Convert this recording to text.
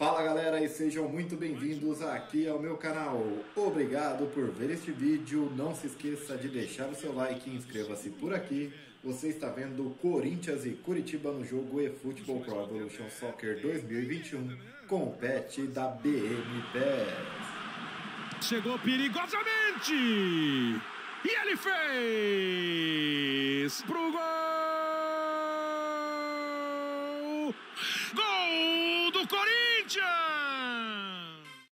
Fala galera e sejam muito bem-vindos aqui ao meu canal. Obrigado por ver este vídeo, não se esqueça de deixar o seu like e inscreva-se por aqui. Você está vendo Corinthians e Curitiba no jogo eFootball Pro Evolution Soccer 2021 com o patch da BM PES. Chegou perigosamente e ele fez pro gol! Gol do Corinthians!